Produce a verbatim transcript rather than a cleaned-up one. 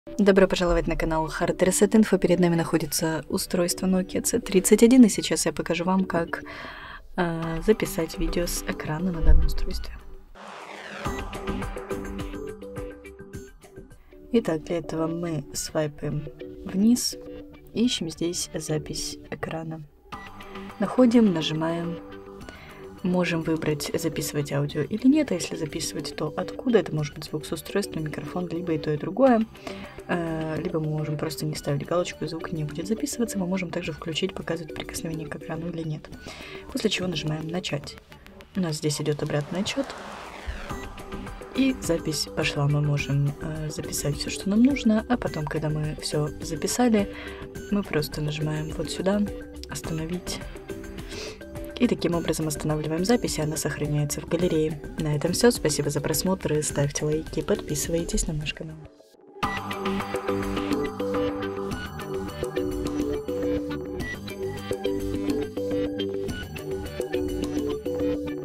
Добро пожаловать на канал Hard Reset Info. Перед нами находится устройство Nokia си тридцать один, и сейчас я покажу вам, как э, записать видео с экрана на данном устройстве. Итак, для этого мы свайпаем вниз, ищем здесь запись экрана. Находим, нажимаем. Можем выбрать, записывать аудио или нет, а если записывать, то откуда. Это может быть звук с устройства, микрофон, либо и то, и другое. Либо мы можем просто не ставить галочку, и звук не будет записываться. Мы можем также включить, показывать прикосновение к экрану или нет. После чего нажимаем «Начать». У нас здесь идет обратный отчет. И запись пошла. Мы можем записать все, что нам нужно, а потом, когда мы все записали, мы просто нажимаем вот сюда «Остановить». И таким образом останавливаем запись, и она сохраняется в галерее. На этом все. Спасибо за просмотр. Ставьте лайки, подписывайтесь на наш канал.